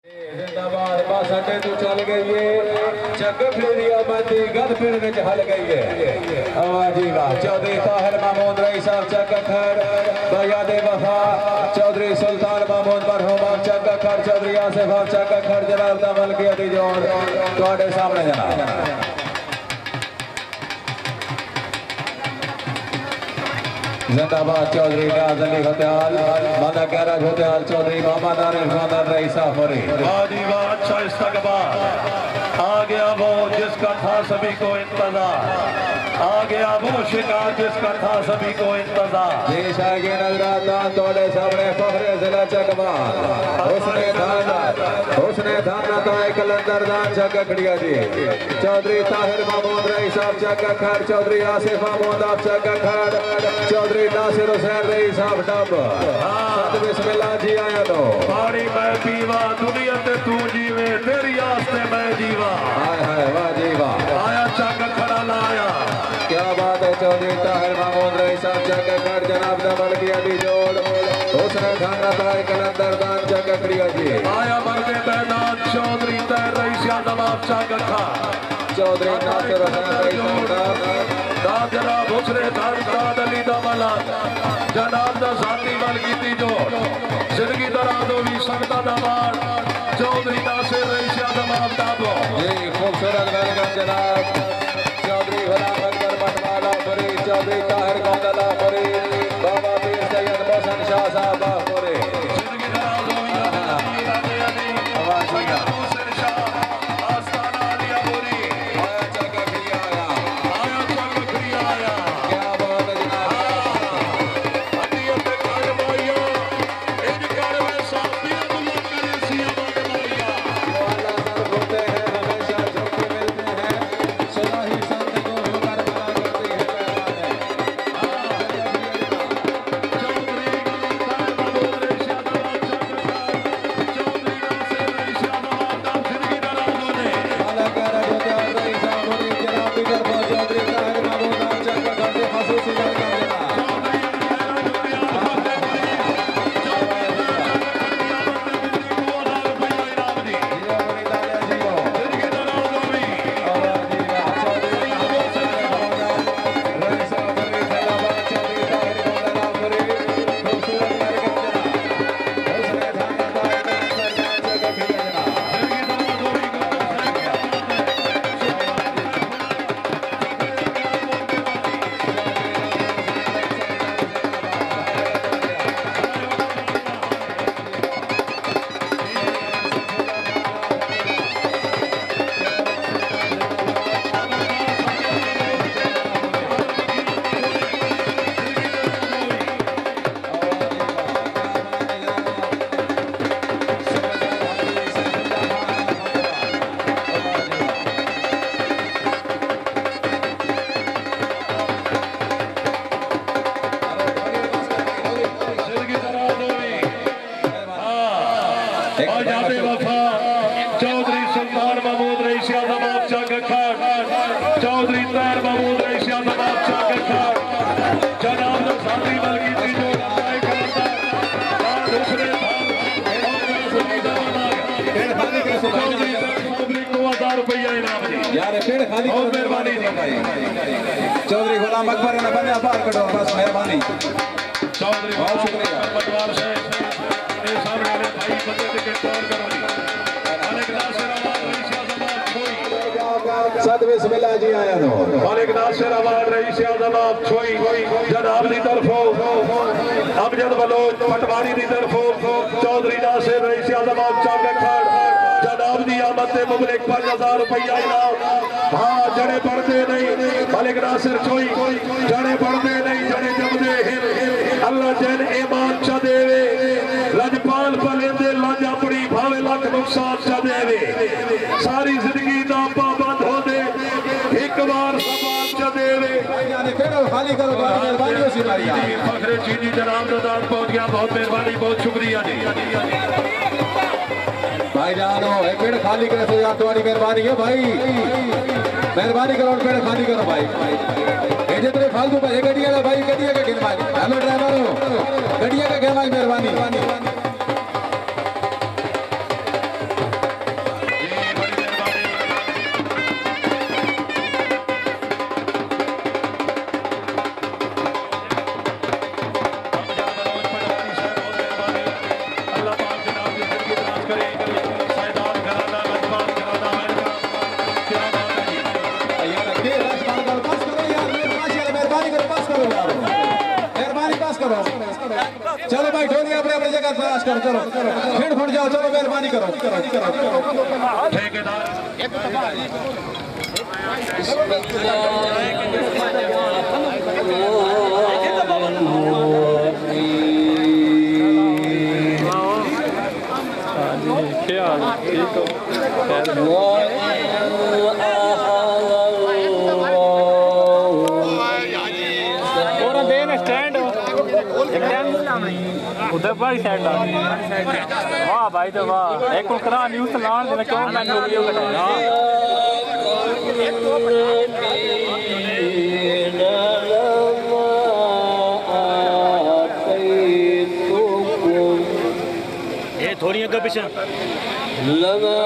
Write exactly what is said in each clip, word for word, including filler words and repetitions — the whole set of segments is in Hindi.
जिंदाबाद बस अड्डे तो चल गई है जग फिर आबादी गद फिर विच हल गई है। वाह जी वाह। चौधरी ताहिर महमूद रई साहब चक खैर बयादे वफा चौधरी सुल्तान महमूद मरहूम चक खैर चौधरी आसिफ चक खैर जनाब दा मलकियती जोड़ तुहाडे सामने जनाब। जिंदाबाद चौधरी नियाज अली होतेहाल मादा गैराज होतेहाल चौधरी मोहम्मद आरिफ खानदान रईस साहब मोरी। अच्छा इस्तकबाल आ गया वो जिसका था सभी को इंतजार, आ गया वो शिकार जिसका था सभी को इंतजार। देश आगे नजरात तोड़े सामने फखरे जिला चकवाल उसने धाना उसने धाना तो एक कलंदरदान जग खड़िया जी चौधरी ताहिर महमूद रई साहब जग खैर चौधरी आसिफ महमूद आप जग खैर चौधरी नासिर हुसैन रई साहब डब। हाँ बिस्मिल्लाह जी आया लो पानी मैं पीवा दुनिया ते तू जीवे तेरी आस्ते मैं जीवा। हाय हाय वाह जी वाह। आया चक खड़ा लाया क्या बात है। चौधरी ताहिर महमूद रई साहब जग खैर जनाब दा मलकियती जोड़ उसने धाना तो एक कलंदरदान जग खड़िया जी आया मर्दे मैदान चौधरी ताहिर रई साहब आप चक खा चौधरी नासिर हुसैन रई साहब दा जनाब हुसने धान अली दा मला जनाब दा साथी मलकियती जोड़ जिंदगी दराज होवी सकता दा मार चौधरी नासिर रई साहब आप दाबो जी खूबसूरत वेलकम जनाब चौधरी गुलाम अकबर मटवाला पुरी चौधरी ताहिर गौंदला पुरी बाबा पीर सैयद मोहसन शाह साहब पुरी जिंदगी दराज होवी आवाज आया मोहसन शाह आस्ताना अलिया पुरी आया चक खड़िया आया आया चक खड़िया आया क्या बात है जनाब। अदियत कर माया इन कर में साथी दुल्ला करे सिया बात माया वाला सर होते हैं हमेशा झुक मिलते हैं सदा ही संत को होकर भला करती है चौधरी सुल्तान महमूद रई साहब आप चक खैर चौधरी ताहिर महमूद रई साहब आप चक खैर जनाब दा साथी मलकियती जोड़ आए खड़ा दूसरे चौधरी को हजार रुपया इनाम जी यार पेड़ खाली बहुत मेहरबानी जी भाई चौधरी गुलाम अकबर ने बंदा पार करो बस मेहरबानी चौधरी बहुत शुक्रिया पटवार से ये सामने वाले भाई बंदे के कॉल करो जी मालिक नासिर आवाज रई साहब आप छोई सद बिस्मिल्लाह जी आया नो मालिक नासिर आवाज रई साहब आप छोई जनाब दी तरफो अमजद बलोच पटवारी दी तरफो चौधरी नासिर रई साहब आप चक खड़ जनाब दी आमद ते मुबलिक पांच हजार रुपया इनाम। हाँ जड़े पढ़ते नहीं मालिक नासिर छोई जड़े पढ़ते नहीं जड़े जमदे हिर अल्लाह जैन ईमान च देवे लजपाल पलेंदे लज अपनी भावे लख नुकसान च देवे सारी जिंदगी दा पाबंद हो दे एक बार सवाल च देवे खाली करो मेहरबानी हो सी मारी फखरे चीनी जनाब दा दान पहुंच गया बहुत मेहरबानी बहुत शुक्रिया जी भाई जानो एक पेड़ खाली करे तो यार तुम्हारी मेहरबानी है भाई मेहरबानी करो पेड़ खाली करो भाई ये जितने फालतू भाई गड्डिया का भाई गड्डिया का गिर भाई हेलो ड्राइवर हो गड्डिया का गिर भाई मेहरबानी चलो भाई ढोली अपने अपने जगह तलाश करो, चलो फिर फुट जाओ, चलो मेहरबानी करो। ठेकेदार क्या ठीक हो उधर बड़ी साइड वाह भाई तो वाह एक करा न्यूज़ लान देना क्यों मैं वीडियो बनाया ये थोड़ी अगर पीछे लगा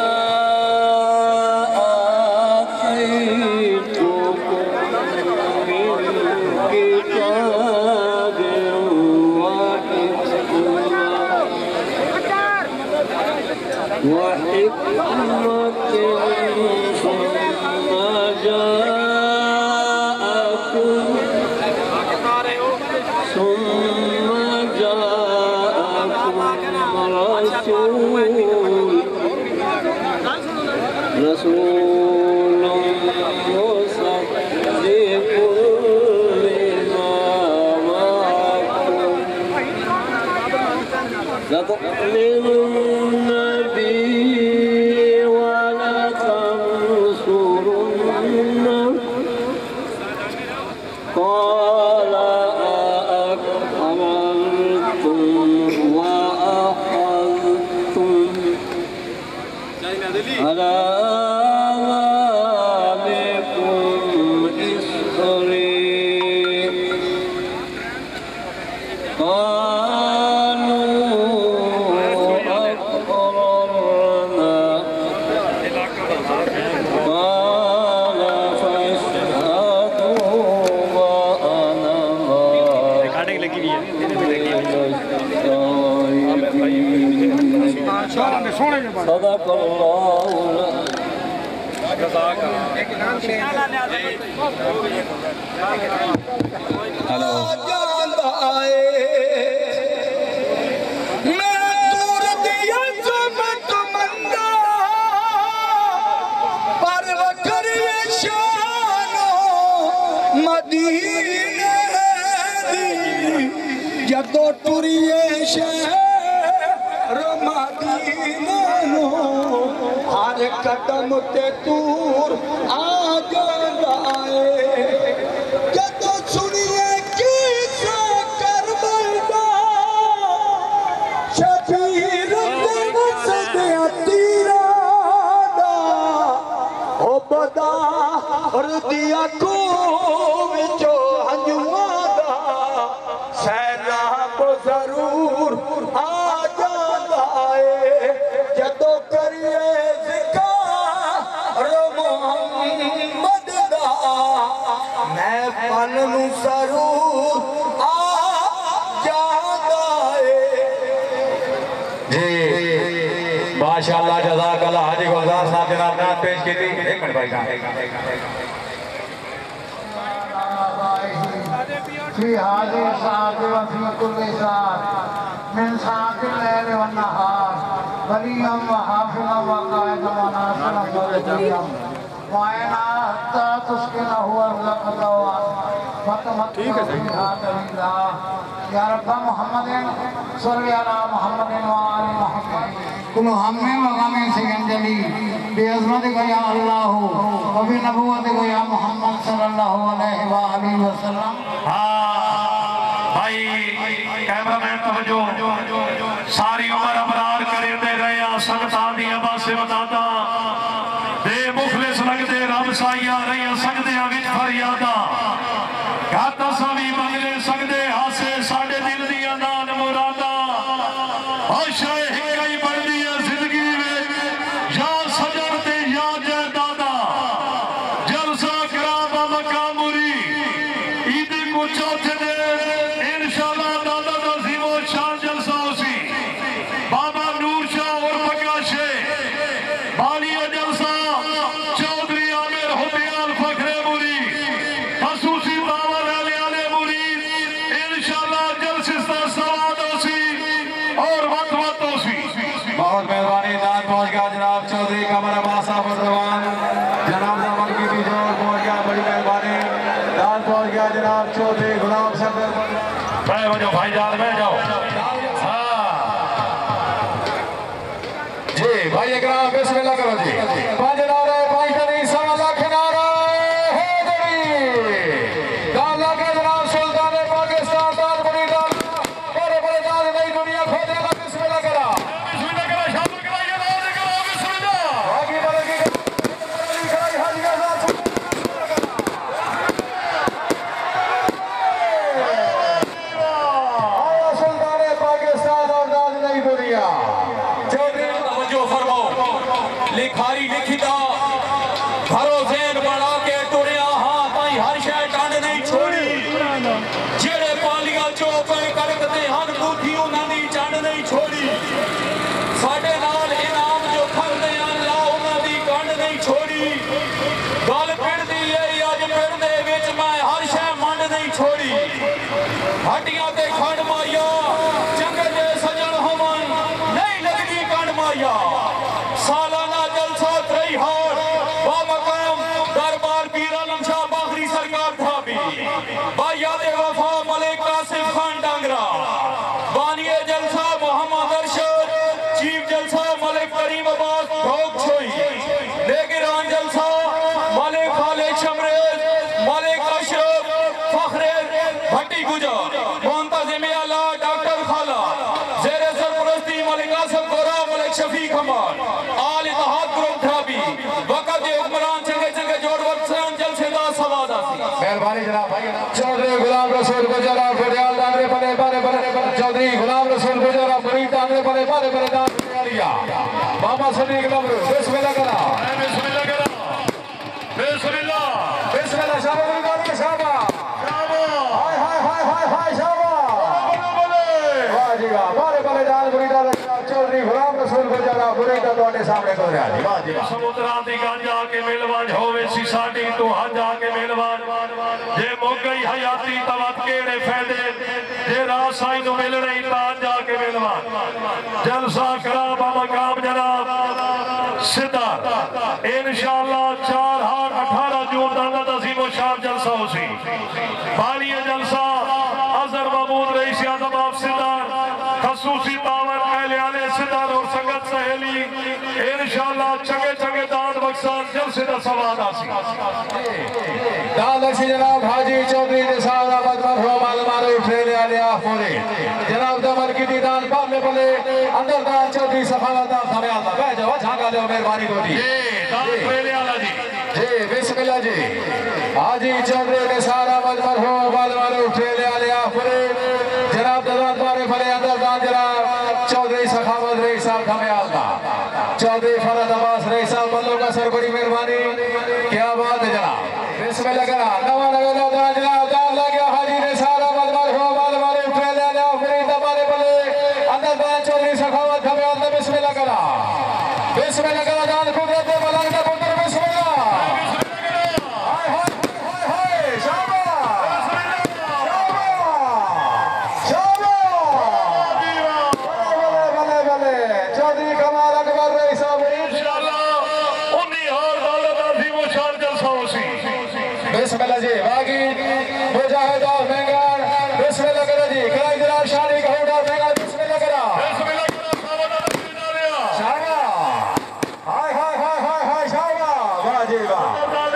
हेलो जदो टुरिए शहर मदीना हर कदम ते दूर आ जांदा है जदो सुनिए की करबला शबीर वसदे तीरा दा ओ बदा और दिया को विचो हंजुआ दा सैलाब जरूर आ जांदा है जदो करिए मोहम्मद दा मैं पन नू जरूर आ जांदा है जी। माशाअल्लाह जज़ाकल्लाह हाजी गुलजार साहब जनाब ने पेश की थी। एक मिनट भाई साहब في هذه الساعة وفي كل ساعة من ساعة الليل والنهار وليا وحافظا وقائدا وناصرا مرجيا وعينا حتى تسكنه أرضك طوعا وتمتع فيها طويلا يا رب محمد صل على محمد وآل محمد كل هم وغم سينجلي بعظمتك يا الله وبنبوتك يا محمد صلى الله عليه وآله وسلم। भाई कैमरामैन तवज्जो सारी उम्र अबरार करते रहे संगतां दियां बासे बतादा दे मुखलिस लगदे रब साइया रही सकदे विच फरियादा घात असां भी मंगले सकदे हासे साडे दिल दियां नान मुरादा आशा हिक्का ही बनदी है जिंदगी विच या सजन ते या जायदादा जलसा कराम मकामुरी ईद को चौथे दे इंशाअल्लाह दादा दा जीवो शान जलसा होसी भाई इकराम बिस्मिल्लाह करो जी पांच नारे पांच करी सवा लाख नारा हैदरी दाल लाख जनाब सुल्तान पाकिस्तान दाल बड़ी दाल बड़े बड़े दाल नई दुनिया खोजने का बिस्मिल्लाह करा बिस्मिल्लाह करा शामिल कराइए नारे करो बिस्मिल्लाह आगे बढ़ेगी कराई हाजिया साहब आया सुल्तान पाकिस्तान और दाल नई दुनिया तवज्जो फरमाओ लिखारी लिखिता घरों ज़हन बना के टुरिया हाँ ताई हर शय टंड नहीं छोड़ी जेड़े पालिया चौक करकते हन बूथी उन्होंने चंड नहीं छोड़ी साडे नाल इनाम जो खरदे अल्लाह उन्होंने कंड नहीं छोड़ी गल पिंड दी है अज पिंड दे विच मैं हर शय मंड नहीं छोड़ी हड्डियां ते खंड मारिया चंगे जे सजन होवन नहीं लगदी कंड मारिया सालाना जलसा त्रई हार बामकाम दरबार पीर आलम शाह बाखरी सरकार भाभी बायादे वफा मलिक कासिम खान डांगरा बानिए जलसा मोहम्मद अरशद चीफ जलसा मलिक करीम अब्बास भोग छोई नेगिरान जलसा मलिक खालिद शमरेज मलिक अशरफ फखरे भट्टी गुजर मुंतजिम आला डॉक्टर खाला जेरे सरपरस्ती मलिक आसफ गोरा मलिक शफीक हमार आल इत्तेहाद ग्रुप ढाबी वक़्त के हुक्मरान चंगे चंगे जोड़ वक्सान जलसेदा सवादा मेहरबानी जनाब भाई चौधरी गुलाम रसूल गुजरा फरियाल दांगरे बने बने बने चौधरी गुलाम रसूल गुजरा मुरीद दांगरे बने बने बने दान लिया मामा सदीक नमरू बिस्मिल्लाह करा बिस्मिल्लाह करा बिस्मिल्लाह बिस्मिल्लाह शाबाश गुलाम शाबाश शाबाश हाय हाय हाय हाय हाय शाबाश वाह जी वाह बड़े बड़े दान मुरीदा चौधरी गुलाम रसूल गुजरा मुरीदा ਤੁਹਾਡੇ ਸਾਹਮਣੇ ਤੋਂ ਰਿਹਾ ਜੀ ਵਾਹ ਜੀ ਵਾਹ ਸਮੁੰਦਰਾਂ ਦੀ ਗੰਜ ਆ ਕੇ ਮਿਲਵਾਨ ਹੋਵੇ ਸੀ ਸਾਡੀ ਤੂੰ ਹੱਜ ਆ ਕੇ ਮਿਲਵਾਨ ਜੇ ਮੁੱਕ ਗਈ ਹਯਾਤੀ ਤਵਤ ਕਿਹੜੇ ਫਾਇਦੇ ਜੇ ਰਾਹ ਸਾਈਂ ਨੂੰ ਮਿਲਣੇ ਤਾਂ ਜਾ ਕੇ ਮਿਲਵਾਨ ਜਲਸਾ ਕਰਾ ਬਾਮਕਾਮ ਜਨਾਬ ਸਿੱਧਾ इंशाअल्लाह चार हार अठारह जून का तसीम शाम जलसा हो सी बालिया जलसा अजहर महमूद रईस आजम आप सिद्धार खसूसी तावर अहले आले सिद्धार और संगत सहेली इंशाअल्लाह चंगे चंगे दान बख्शान जलसे का सवाल आसी दान बख्शी जनाब हाजी चौधरी ने साहब अहमद मरहूम आल मारूफ ठेले आले आफोरे जनाब दमन की दान पाले पले अंदर दान चौधरी सखावत दान धमयाल दा बैठ जाओ झांका दो मेहरबानी कोटी जी बिस्मिल्लाह जी हाजी चौधरी ने सारा मजमर हो बालवार उठे ले आले आफरे जनाब दलाल बारे भले अंदर दान जनाब चौधरी सखावत रईस साहब धमयाल दा चौधरी फरद अब्बास रईस साहब बल्लो का सर बड़ी मेहरबानी क्या बात है जनाब बिस्मिल्लाह करा नवा नवेला दान जनाब दान लग गया हाजी ने सारा मजमर हो बालवार उठे ले आले आफरे दबारे भले अंदर दान चौधरी सखावत धमयाल दा बिस्मिल्लाह करा बिस्मिल्लाह करा दान कुदरत मलंग दा पुत्र बिस्मिल्लाह हाय हाय हाय हाय शाबाश शाबाश शाबाश भले भले भले चौधरी कमाल अकबर रईस साहब इंशाअल्लाह उन्नी हार दौलत आसी वो शान जलसा हो सी बिस्मिल्लाह जी बागी मुजाहिद और मेंगार बिस्मिल्लाह करा जी कराई जनाब शानी कहूड़ा मेंगार बिस्मिल्लाह करा बिस्मिल्लाह करा सावधान डालिया शाबाश हाय हाय हाय हाय हाय शाबाश वाह जी वाह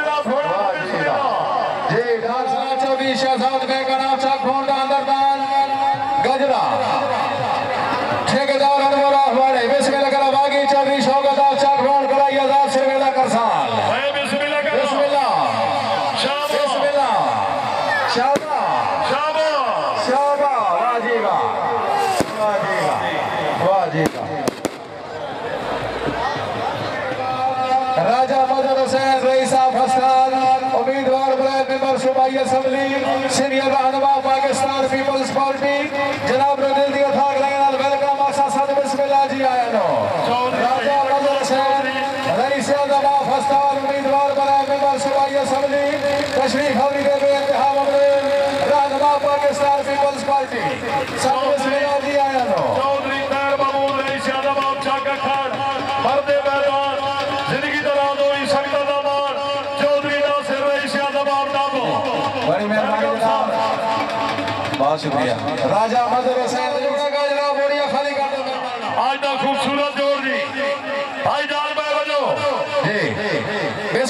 जी दान सना चौबीस शहजाद में का नाम चाक फोन का अंदर दान गजरा ठेकेदार अनवर अहवाड़े बिस्मिल्लाह करा बागी चौधरी शौकत आप चाक फोन कराई आजाद शर्मिला करसान बिस्मिल्लाह करा बिस्मिल्लाह शाबाश बिस्मिल्लाह शाबाश शाबाश शाबाश वाह जी वाह वाह जी वाह वाह जी वाह राजा मदन हुसैन रईस साहब हसन उम्मीदवार बने मेंबर सूबाई असेंबली सीनियर रहनुमा पाकिस्तान पीपल्स पार्टी जनाब ने दिल दिया था लगन वेलकम आशा साथ बिस्मिल्लाह जी आया नो राजा मदन हुसैन रईस आजम हसन उम्मीदवार बने मेंबर सूबाई असेंबली तशरीफ हवरी दे बेइंतहा ममनून रहनुमा पाकिस्तान पीपल्स पार्टी सब बिस्मिल्लाह जी आया नो चौधरी तैर महमूद रईस आजम आप चाका खान मर्दे मैदान जिंदगी दरा दो सकता दामान चौधरी नासिर रईस आजम आप डाबो बड़ी मेहरबानी जनाब बहुत शुक्रिया राजा मदन हुसैन जुड़ा का जनाब बोरिया खाली कर दो आज का खूबसूरत जोर जी भाई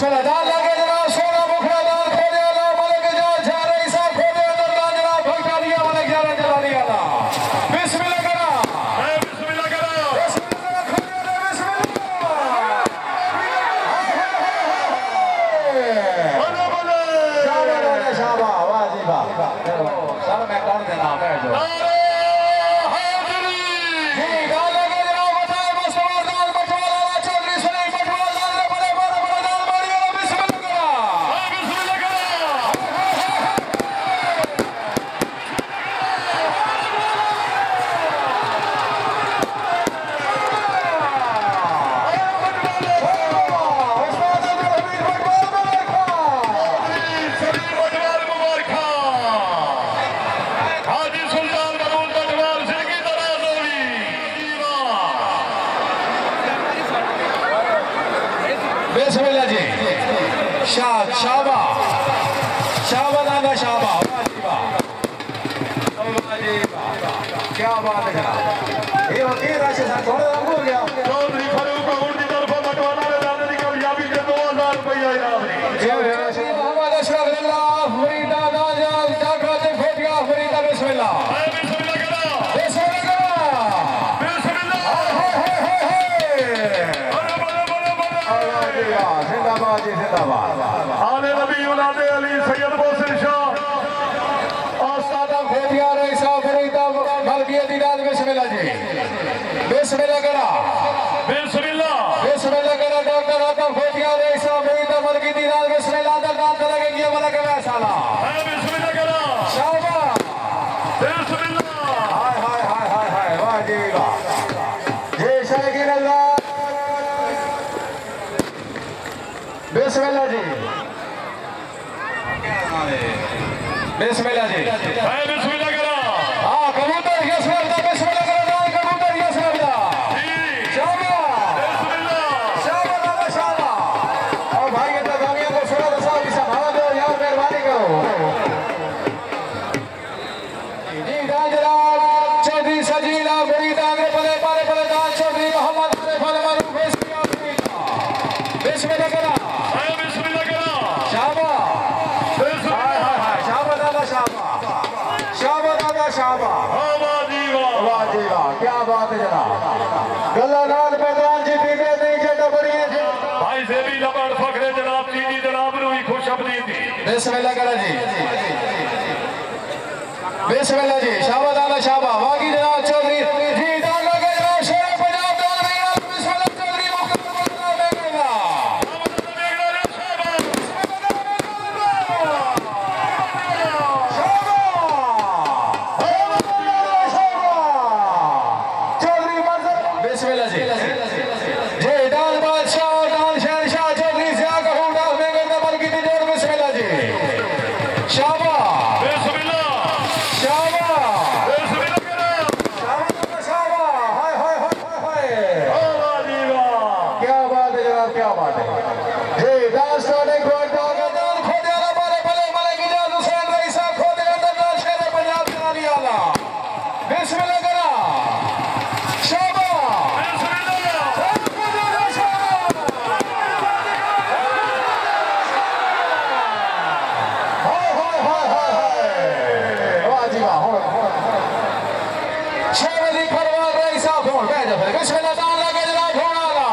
बिस्मिल्लाह दाल लगे जनाब सोना मुखड़ा दाल खोदे वाला मलिक जाल जा रही साहब खोदे अंदर दाल जनाब भगता दिया मलिक जाल जला दिया ना बिस्मिल्लाह करा ए बिस्मिल्लाह करा बिस्मिल्लाह खोदे वाला बिस्मिल्लाह बोलो बोलो शाबाश शाबाश वाह जी वाह सर मैं कर देना बैठ जाओ बिस्मिल्लाह जी शाह शाबा शाबा दादा शाबा क्या बात है ये होती है राशि साहब थोड़ा कम हो गया चौधरी फारूक उड़ की तरफ बटवाना में जाने की कामयाबी से दो हजार रुपया इनाम जी मोहम्मद अशरफ अल्लाह फरीदा दादा जागरा से खोटिया फरीदा बिस्मिल्लाह बिस्मिल्लाह करा बिस्मिल्लाह करा बिस्मिल्लाह जिंदाबाद जी जिंदाबाद आले नबी औलादे अली सैयद मोहसिन शाह आस्तादा खोटिया रईस फरीदा मलकियत दाद बिस्मिल्लाह जी बिस्मिल्लाह करा बिस्मिल्लाह बिस्मिल्लाह करा डॉक्टर आदम खोटिया रईस फरीदा मलकियत दाद बिस्मिल्लाह अंदर दाद चलेगा ये मलक वैसाला बिस्मिल्लाह करा शाबाश बिस्मिल्लाह हाय हाय हाय हाय हाय वाह जी वाह जी शायकीन अल्लाह बिस्मिल्लाह जी बिस्मिल्लाह जी बिस्मिल्लाह करा हाँ कबूतर यस करता बिस्मिल्लाह करा दाल कबूतर यस करता शाबाश शाबाश शाबाश और भाई के तगामियों को सुना तो साहब इसे भाड़ा दो यार मेहरबानी करो जी राजराज चौधरी सजीला फरीदा आगे पले पाले पले दाल चौधरी मोहम्मद आरिफ अल मारूफ बिस्मिल्लाह करा बिस्मिल्लाह करा शाबाश हाय हाय हाय शाबाश दादा शाबाश शाबाश दादा शाबाश वाह जी वाह वाह जी वाह क्या बात है जनाब गला नाल मैदान जीती दे नहीं जटा बड़ी है भाई से भी लबड़ फखरे जनाब जी जी जनाब रूही खुशअमदीदी बिस्मिल्लाह करा जी बिस्मिल्लाह जी शाबाश दादा शाबाश वागी जनाब चौधरी जी दाल लगे जनाब शेर पंजाब दाल में बिस्मिल्लाह चौधरी मुकद्दर बेगला बिस्मिल्लाह जी जी दाल बादशाह और दाल शहनशाह चौधरी जिया कपूर दाल बेगम नमल की जोड़ बिस्मिल्लाह जी शाबाश बिस्मिल्लाह शाबाश बिस्मिल्लाह करा शाबाश शाबाश हाय हाय हाय हाय वाह जी वाह क्या बात है जनाब क्या बात है जी दास्तान एक बार दाल दाल खोदे वाला बाले भले मलिक इजाज हुसैन रईस खोदे अंदर दाल शेर पंजाब नाली वाला बिस्मिल्लाह करा शाबाश बिस्मिल्लाह दाल लगे जनाब घोड़ा वाला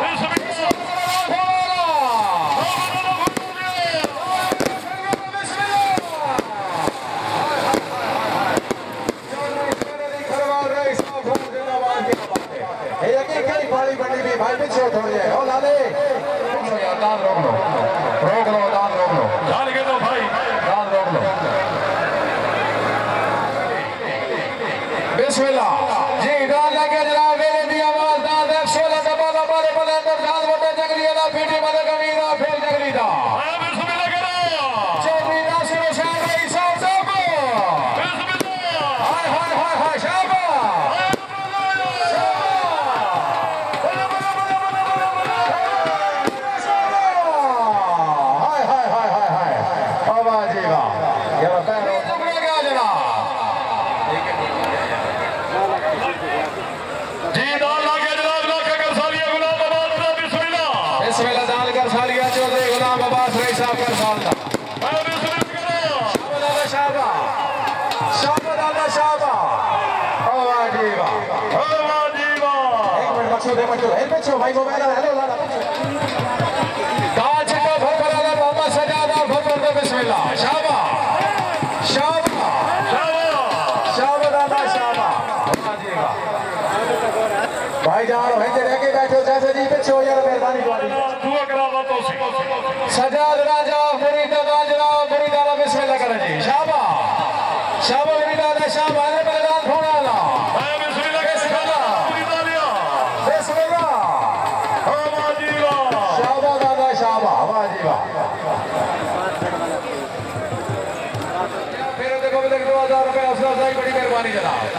भाई पीछे थोड़ी है ओ लाले दाल रोक लो रोक लो दाल रोक लो डाल के दो भाई दाल रोक लो बिस्मिल्लाह जी दाल लगे जनाब मेरे दी आवाज दाल एक सोलह का बाला बाले बाले अंदर दाल बटे जंगली वाला पीटी मदे कमीरा फिर जंगली दा बिस्मिल्लाह करा चौधरी नासिर हुसैन रईस साहब बिस्मिल्लाह हाय हाय हाय हाय शाबाश हाय हाय हाय हाय हाय वाह जी वाह ये बताओ टुकड़ा क्या जनाब जी दाल लागे जनाब लाके कर सालिया गुलाम आबाद बिस्मिल्लाह बिस्मिल्लाह दाल कर सालिया चौधरी गुलाम वाह जी वाह एक मिनट बच्चों दे बच्चों ए पीछे भाई मोबाइल हेलो लाला काज को भकर वाला मोहम्मद सजाद और भकर दे बिस्मिल्लाह शाबाश शाबाश शाबाश शाबाश दादा शाबाश वाह जी वाह भाई जान वहीं रह के बैठो जैसे जी पीछे हो यार मेहरबानी तुम्हारी दुआ करावा तो सी सजाद राजा मुरीद राजा मुरीद वाला बिस्मिल्लाह करो जी शाबाश शाबाश मुरीद राजा शाबाश ने मैदान छोड़ा ला मैं बिस्मिल्लाह बिस्मिल्लाह बिस्मिल्लाह बिस्मिल्लाह वाह जी वाह शाबाश दादा शाबाश वाह जी वाह फिर देखो देखो दो हजार रुपए अफसर साहब बड़ी मेहरबानी जनाब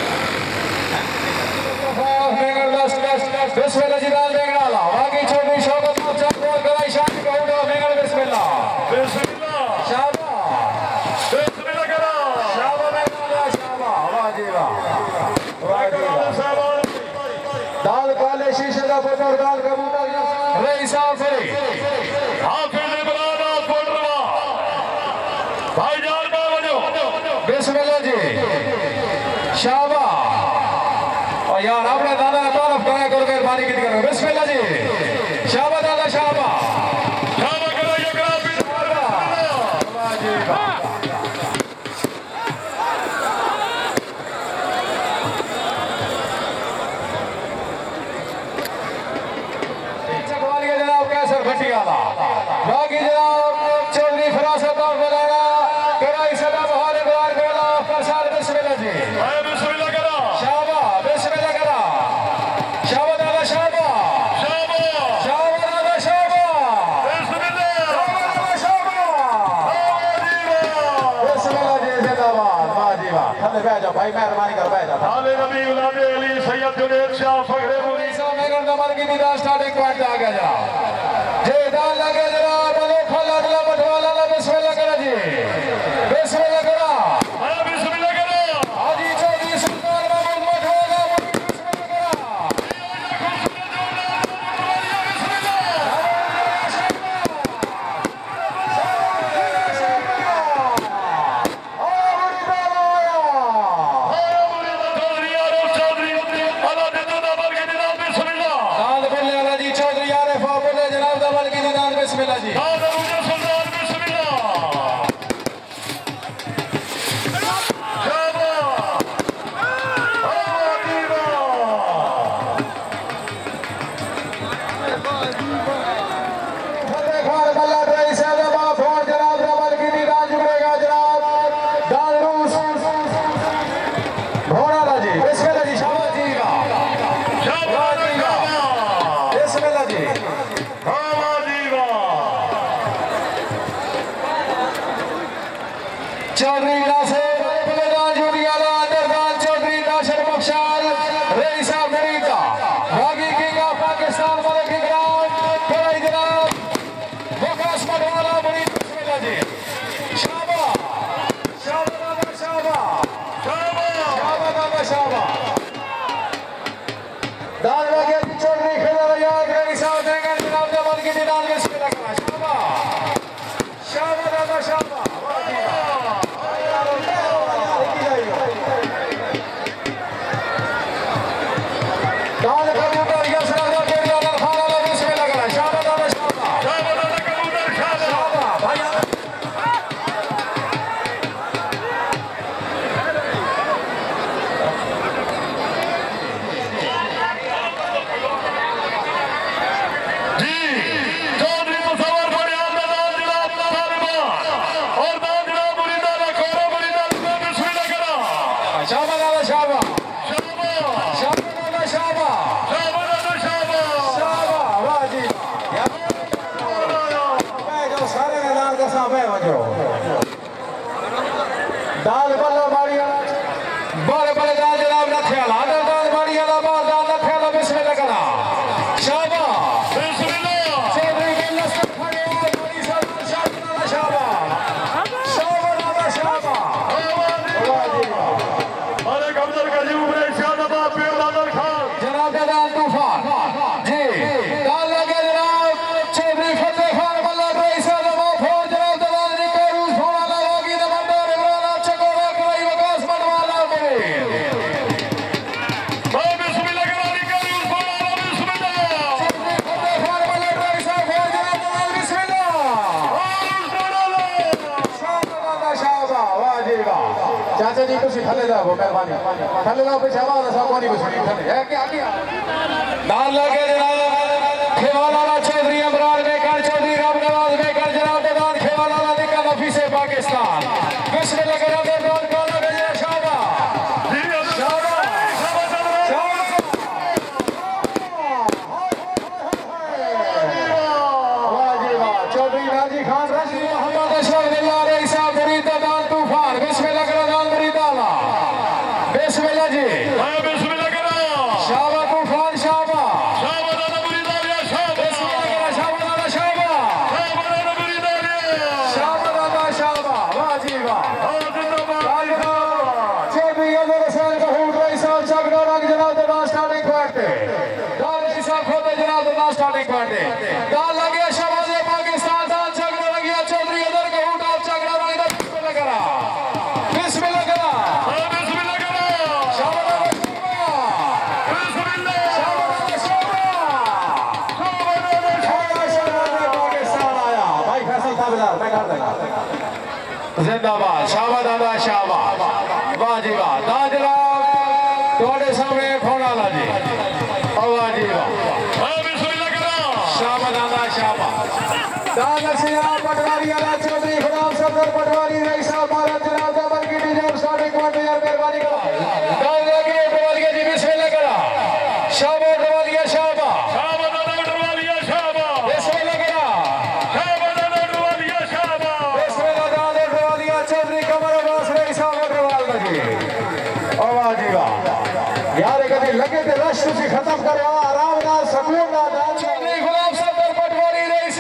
बिस्मिल्लाह जी दाल देंगे डाला बाकी छोटी शौकत चार गोल कराई शादी का उड़ा मेंगल बिस्मिल्लाह बिस्मिल्लाह शाबाश बिस्मिल्लाह करा शाबाश मेंगल शाबाश वाह जी वाह वाह जी वाह दाल काले शीशे का फोटो दाल कबूतर रईस आफरी हाफिज इब्राहिम कोटरवा भाईजान बावजो बिस्मिल्लाह जी शाबाश और यार आपने दादा ने तारीफ कराया करो मेहरबानी की करो बिस्मिल्लाह जी शाबाश दादा शाबाश शाबाश करा ये करा बिस्मिल्लाह वाह जी वाह चकवालिया जनाब कैसर भट्टी वाला बाकी जनाब चौधरी फरासत और बलाना कराई सदा बहार गुलार गोला फरसाद बिस्मिल्लाह जी मैं बिस्मिल्लाह करा शाबाश बिस्मिल्लाह करा शाबाश दादा शाबाश शाबाश शाबाश दादा शाबाश बिस्मिल्लाह दादा शाबाश बिस्मिल्लाह जी जिंदाबाद वाह जी वाह थले बैठ जाओ भाई मेहरबानी कर बैठ जाओ आले नबी औलाद अली सैयद जुनैद शाह फखरे मुरी साहब मेगर नंबर की दीदा स्टार्टिंग पॉइंट आ गया जनाब जे दाल लगे जनाब अनोखा लाडला मठवाला ला बिस्मिल्लाह करा जी बिस्मिल्लाह करा मैं बिस्मिल्लाह करा हाजी चौधरी सुल्तान महमूद मठवाला बिस्मिल्लाह करा चौधरी आरो चौधरी अला देता नंबर के जनाब बिस्मिल्लाह दाद बोले वाला जी चौधरी आरिफ बोले जनाब दमन की दीदार बिस्मिल्लाह जी दादा मुझे सुल्तान बिस्मिल्लाह शाबाश वाह जी वाह फतेह खान मल्ला रईस आजम फोन जनाब दमन की दीदार जुड़ेगा जनाब दाल रूस घोड़ा जी बिस्मिल्लाह जी शाबाश जी वाह शाबाश शाबाश बिस्मिल्लाह जी वाह जी वाह चौधरी नासिर बलेदार जूनियाला अंडरदान चौधरी नासिर बख्शाल रईस अमरीका बागी किंग ऑफ पाकिस्तान वाले की ग्राउंड कराई जनाब वकास मठवाला बड़ी बिस्मिल्लाह जी शाबाश शाबाश शाबाश शाबाश शाबाश शाबाश दाल लगे जी चौधरी खिला याद रईस देंगे जनाब जमाल की दीदार बिस्मिल्लाह करा शाबाश शाबाश दादा शाबाश वाह जी वाह दाल कबूतर यसरा के लिए खाना ला बिस्मिल्लाह करा शाबाश दादा शाबाश शाबाश दादा कबूतर शाबाश शाबाश भाई जी चौधरी मुसवर फरियाद मैदान जनाब तालिबान और दान जनाब मुरीदा ला खोरा मुरीदा ला बिस्मिल्लाह करा शाबाश दादा शाबाश शाबाश शाबाश दादा शाबाश शाबाश मेहरबानी थले लाओ पे शाबाश ऐसा कोनी बसड़ी थले है क्या क्या नाल लगे जनाब खेवाला चौधरी इमरान बेकर चौधरी राम नवाज बेकर जनाब दान खेवाला का नफी से पाकिस्तान बिस्मिल्लाह के नाम से दान काला गजरा शाबाश स्टार्टिंग पॉइंट है दाल लगे शहबाज पाकिस्तान दाल झगड़ा लग गया चौधरी इधर का हुट ऑफ झगड़ा लग गया बिस्मिल्लाह करा बिस्मिल्लाह करा हां बिस्मिल्लाह करा शहबाज बिस्मिल्लाह शहबाज शहबाज पाकिस्तान आया भाई फैसल ताबेदार मैं कर देगा जिंदाबाद शाबाश दादा शाबाश वाह जी वाह दाजला ਤੁਹਾਡੇ ਸਾਹਮਣੇ ਖੋਣਾ ਲਾ ਜੀ ਵਾਹ ਜੀ ਵਾਹ दादा सियार पटवारी वाला चौधरी गुलाम सफर पटवारी रईस साहब भारत जनाब दमन की टीम स्टार्टिंग पॉइंट यार मेहरबानी करो दादा के दरवालिया जी बिस्मिल्लाह करा शाबाश दरवालिया शाबाश शाबाश दादा दरवालिया शाबाश बिस्मिल्लाह करा शाबाश दादा दरवालिया शाबाश बिस्मिल्लाह दादा दरवालिया चौधरी कमर अब्बास रईस साहब दरवाल जी ओ वाह जी वाह यार कभी लगे ते रश तुसी खत्म करो आराम नाल सुकून नाल चौधरी गुलाम सफर पटवारी रईस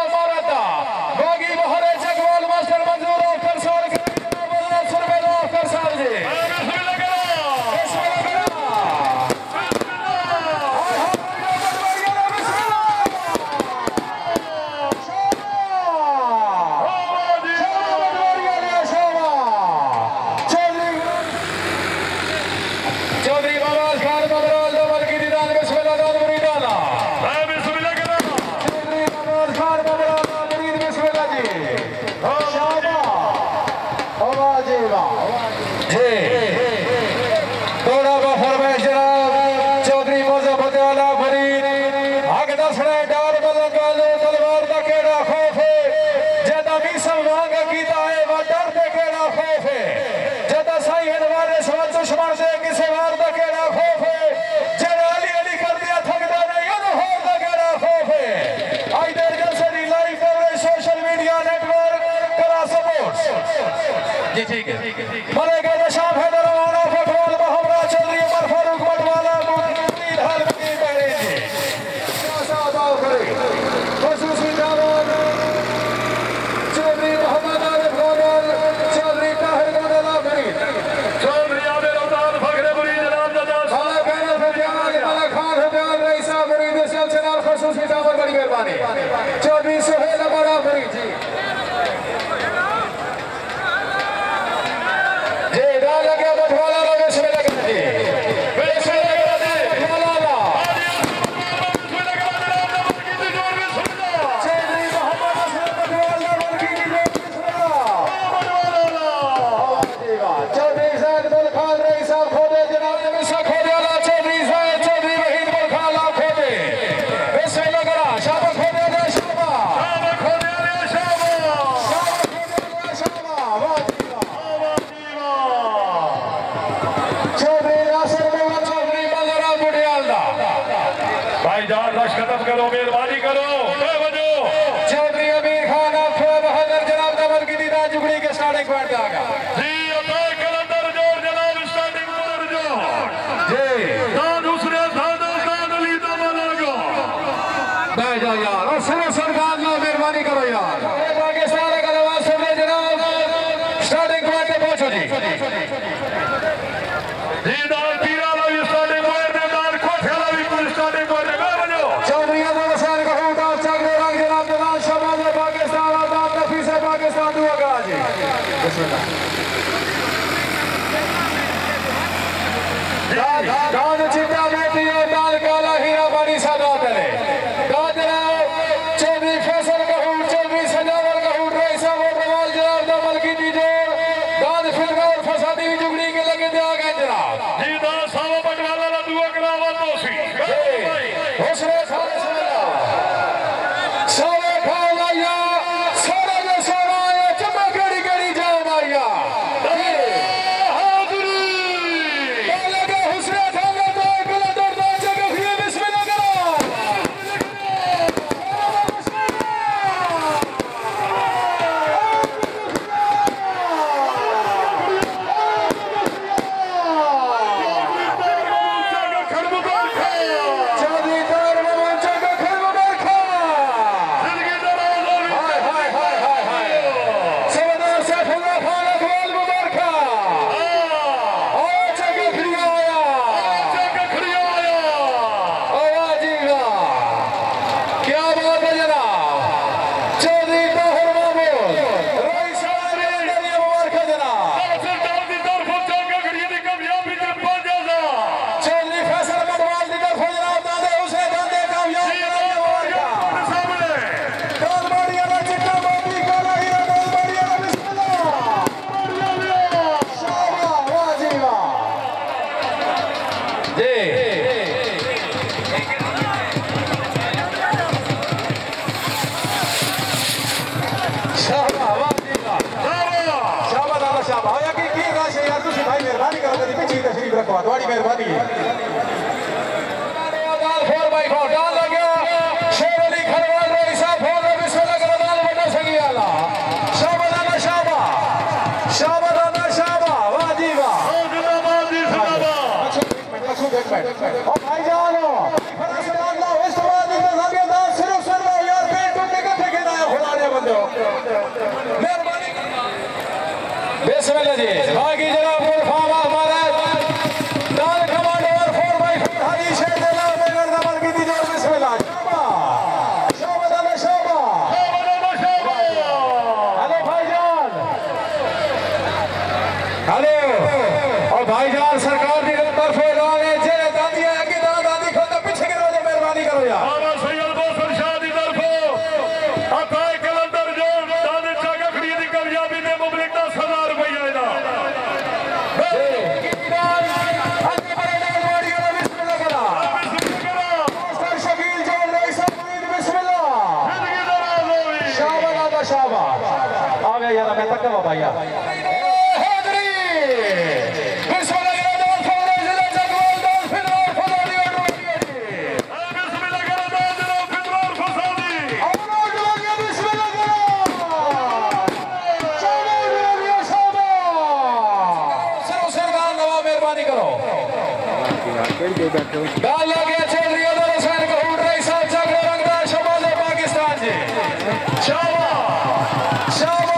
ठीक है मलेगा नशा फैदर वाला फटवाल मोहम्मद चौधरी उमर फारूक मटवाला मुफ्ती हाल की बहरे जी साहब आओ करे खुसूसी दावत चौधरी मोहम्मद आरिफ गोदल चौधरी ताहिर गोदल आफरी चौधरी आमिर अब्दाल फखरे बुरी जनाब दादा खाला खान फजाल मलक खान फजाल रईस आफरी दे सिलसिला खुसूसी दावत बड़ी मेहरबानी चौधरी सुहेल अमर आफरी जी दान चिट्टा बेटी दाल काला हीरा बड़ी सदा करे दादरा चौधरी फैसल कहूँ चौधरी सजावल कहूँ रईस साहब दवाल जनाब दमन की दी जोड़ दान फिर और फसादी जुगड़ी के लगे दे आ गए जनाब हुस्न खान सारे खान आया सारा जो सारा आया चम्मा गड़ी गड़ी जान आया ਤੁਹਾਡੀ ਮਿਹਰਬਾਨੀ ਹੈ फोर बाई फोर डाल लगे शेर अली खरवाल रोई साहब फोर बिस्मिल्लाह का डाल बड़ा सही आला शाबादाना शाबा शाबादाना शाबा वाह जी वाह जिंदाबाद जी जिंदाबाद अच्छू देख बैठ ओ भाईजान फरसलाह अल्लाह इस बाद इंतजामिया दा सिर्फ सुनो यार पेट टूटे कथे के ना खुदा ने बंदो मेहरबानी बिस्मिल्लाह जी बाकी जनाब फुल फार्म हमारा डाल कमांडर फोर बाई फोर हाजी शेर भाईजान सरकार की तरफ से गाने जेरे दादी है कि दादा दादी को तो पीछे के रोजे मेहरबानी करो यार बाबा सैयद बोसर शाह की तरफ अकाए कलंदर जो दादे चाका खरीद की कामयाबी ने मुबलिक दस हजार रुपया इना हल्के बड़े डालवाड़ी वाला बिस्मिल्लाह करा मास्टर शकील जोड़ रही सब बिस्मिल्लाह जिंदगी दराज होगी शाबाश शाबाश आ गया यार मैं तक भैया डाल गया चौधरी अदर हुसैन कहूर रही साहब जागरो रंगदार शमाल पाकिस्तान जी शाबा शाबा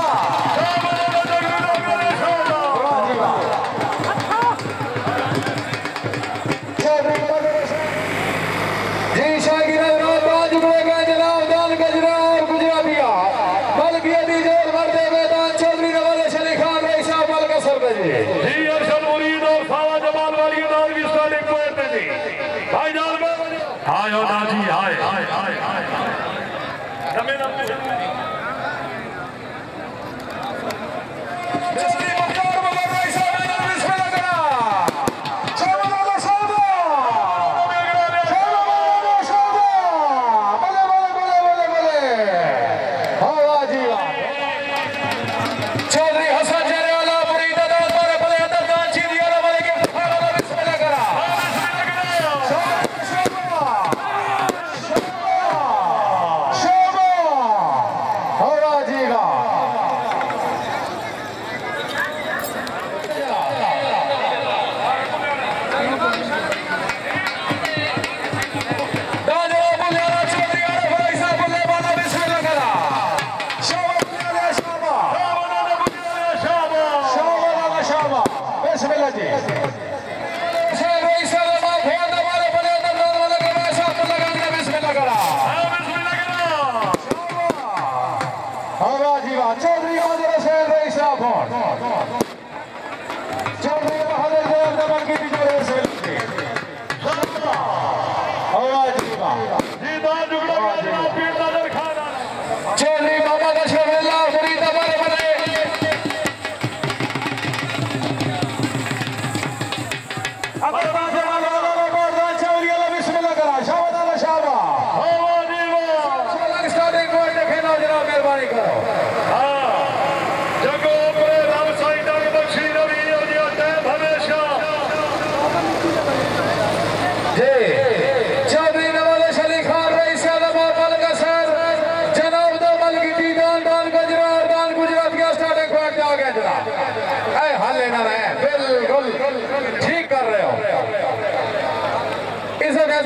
जी शागिर राज जुड़ेगा जनाब दान गजरा और गुजरातिया बल्कि दी जोर मरते मैदान चौधरी नवाज अली खान रही साहब मल का सर जी जी अरशद मुरीद और सावा जमाल वाली दान की स्टार्टिंग पॉइंट है जी भाई जान में हाय हो ना जी हाय हाय हाय हाय नमे नमे बिस्मिल्लाह मुख्तार मगर रही साहब बिस्मिल्लाह करा शाबाश शाबाश शाबाश शाबाश बोले बोले बोले बोले वाह जी वाह चौधरी हसन जरे वाला मुरीद दाद पर भले अंदर दान छी दिया वाले के बिस्मिल्लाह करा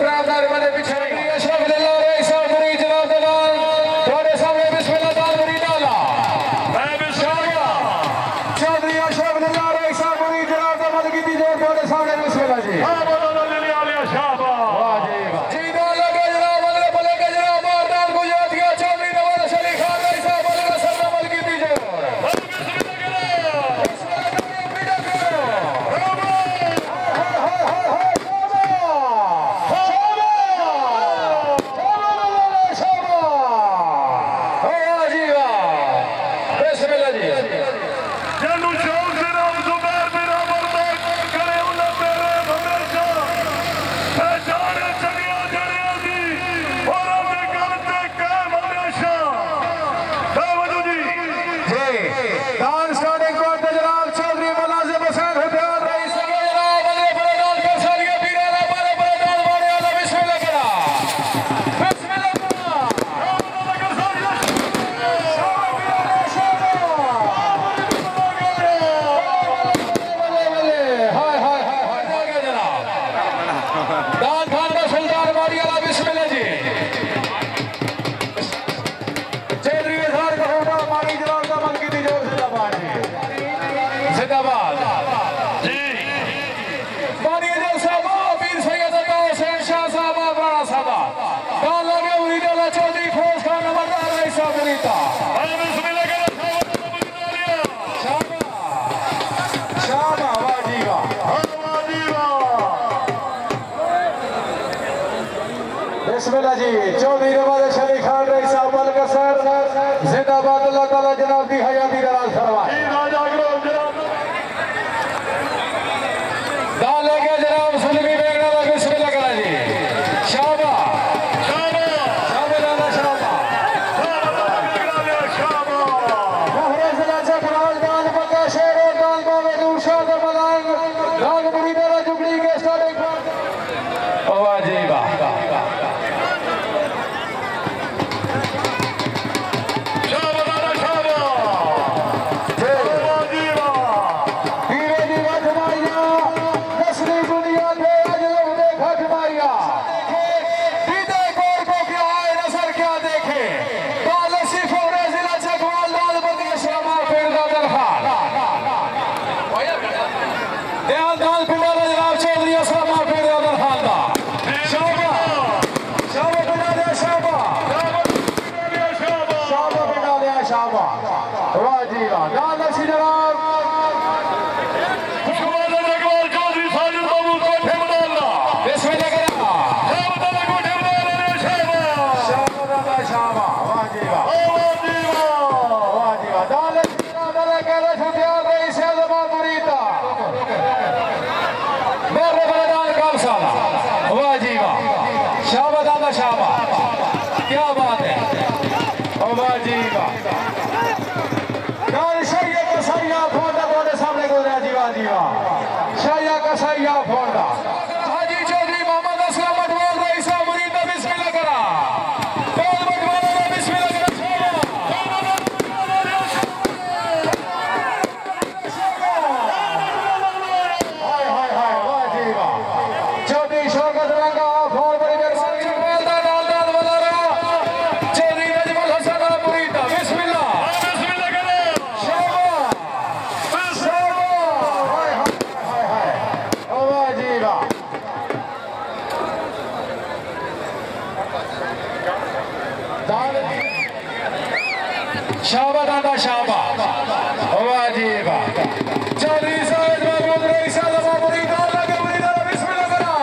प्रावधान वाले पीछे अशरफ लल्ला रे साहब मुरीद जनाब दलाल थोड़े सामने बिस्मिल्लाह दाल मुरीद डाला मैं बिस्मिल्लाह चौधरी अशरफ लल्ला रे साहब मुरीद जनाब दलाल की दी जोर थोड़े सामने बिस्मिल्लाह जी हां बोलो लल्ला आलिया शाबाश वाह जी वाह जी दाल लगे जनाब अगले भले के जनाब मारदान को याद किया चौधरी नवाज शरीफ खान रे साहब अल्लाह सल्लम की दी जोर बिस्मिल्लाह जी चौधरी नवाज शरीफ खान रईस साहब अलकसर जिंदाबाद अल्लाह ताला जनाब दी हयाती दराज फरमाए दाल लगे जनाब सुलमी बेगड़ा दा बिस्मिल्लाह करा जी शाबा शाबा शाबा दादा शाबा शाबा मोहरे जिला चकराल दाल पक्का शेर और दाल बाबे दूर शाह दा मलांग राग मुरीदा दा जुगली के स्टार्टिंग वाह जी वाह क्या बात है वाह जी वाह शाहिया का सैया फोड़ा बोले सामने को जी वाह जी वाह शाहिया का सैया फोड़ा हाजी चौधरी मोहम्मद असलम मटवाल रईस साहब मुरीद बिस्मिल्लाह करा बोल मटवाल बिस्मिल्लाह करा हाय हाय हाय वाह जी वाह चौधरी शौकत रंगा फोड़ बड़ी मेहरबानी शाबा दादा शाबा वाह जी वाह चौधरी साहब महमूद रईस साहब मुरीद लगे मुरीद बिस्मिल्लाह करा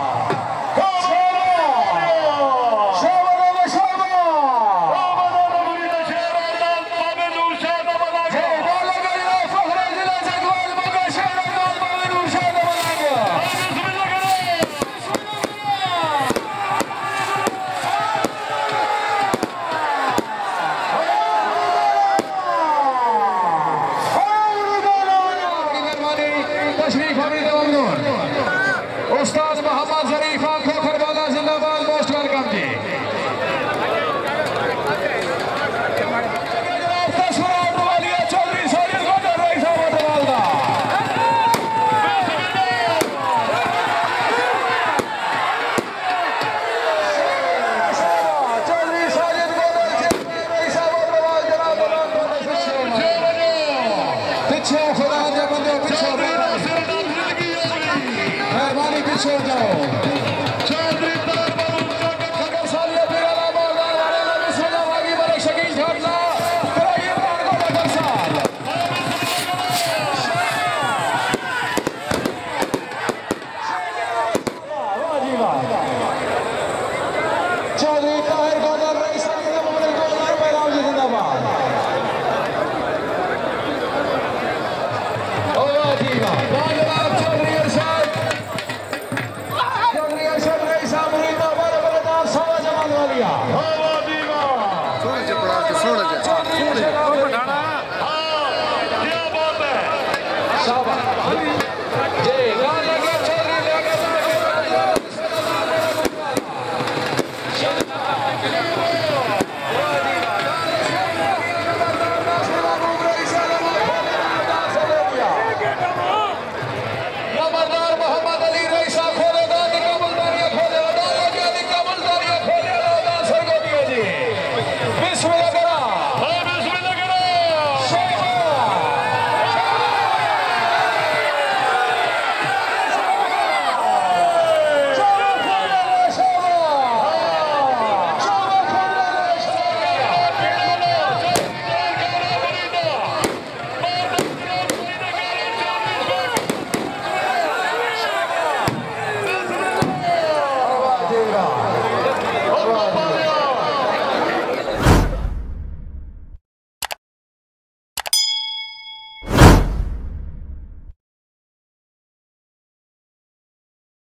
शाबा दादा शाबा शाबा दादा मुरीद शेर अल्लाह बाबे नूर शाह दा बना के लगे फखरे जिला जगवाल बाबा शेर अल्लाह बाबे नूर शाह दा बना के बिस्मिल्लाह करा बिस्मिल्लाह पीछे हो जाओ चौधरी तार बाबू चौक खबर साले बिगला बाजार वाले नबी सल्लल्लाहु अलैहि वसल्लम शकील झरना कराइए पार को बदल साल वाह जी वाह चौधरी